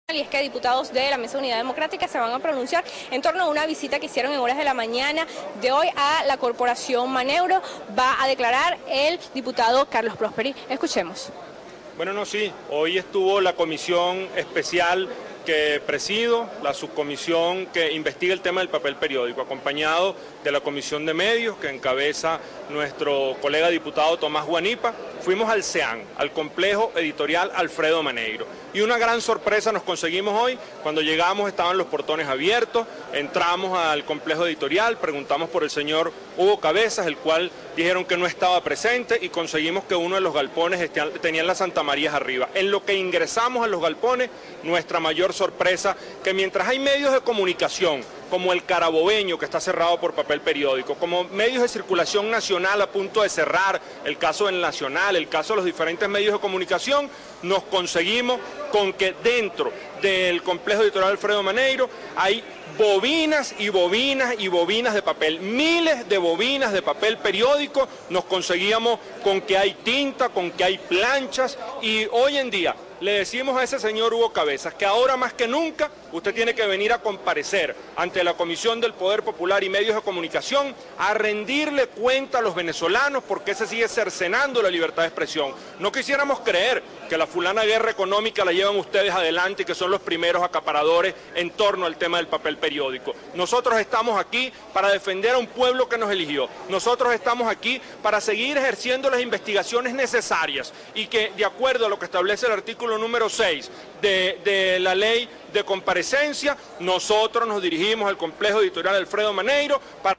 Y es que diputados de la Mesa de Unidad Democrática se van a pronunciar en torno a una visita que hicieron en horas de la mañana de hoy a la Corporación Maneuro. Va a declarar el diputado Carlos Prosperi. Escuchemos. Bueno, sí, hoy estuvo la comisión especial que presido, la subcomisión que investiga el tema del papel periódico, acompañado de la Comisión de Medios que encabeza nuestro colega diputado Tomás Guanipa. Fuimos al CEAN, al Complejo Editorial Alfredo Maneiro, y una gran sorpresa nos conseguimos hoy. Cuando llegamos estaban los portones abiertos, entramos al complejo editorial, preguntamos por el señor Hugo Cabezas, el cual dijeron que no estaba presente, y conseguimos que uno de los galpones tenían las Santa Marías arriba. En lo que ingresamos a los galpones, nuestra mayor sorpresa, que mientras hay medios de comunicación como el Carabobeño, que está cerrado por papel periódico, como medios de circulación nacional a punto de cerrar, el caso del Nacional, el caso de los diferentes medios de comunicación, nos conseguimos con que dentro del complejo editorial Alfredo Maneiro hay bobinas y bobinas y bobinas de papel, miles de bobinas de papel periódico. Nos conseguíamos con que hay tinta, con que hay planchas, y hoy en día le decimos a ese señor Hugo Cabezas que ahora más que nunca usted tiene que venir a comparecer ante la Comisión del Poder Popular y Medios de Comunicación a rendirle cuenta a los venezolanos, porque se sigue cercenando la libertad de expresión. No quisiéramos creer que la fulana guerra económica la llevan ustedes adelante y que son los primeros acaparadores en torno al tema del papel periódico. Nosotros estamos aquí para defender a un pueblo que nos eligió. Nosotros estamos aquí para seguir ejerciendo las investigaciones necesarias, y que, de acuerdo a lo que establece el artículo número 6 de la ley de comparecencia, nosotros nos dirigimos al complejo editorial Alfredo Maneiro para...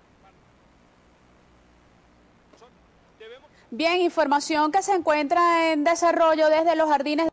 Bien, información que se encuentra en desarrollo desde los jardines